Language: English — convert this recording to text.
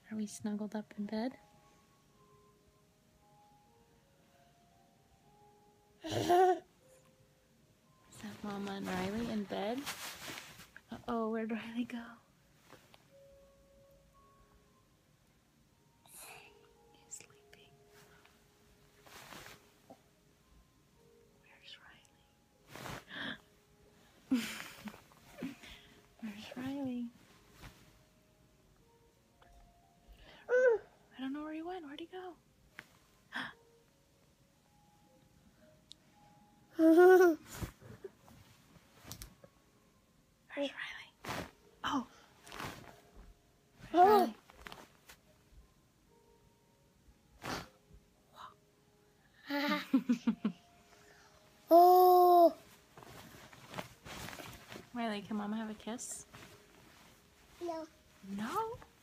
Are we snuggled up in bed? Is that Mama and Riley in bed? Uh-oh, where'd Riley go? He's sleeping. Where's Riley? Where's Riley? I don't know where he went. Where'd he go? Where's Riley? Oh! Where's Riley? Oh! Riley, can Mama have a kiss? No. No?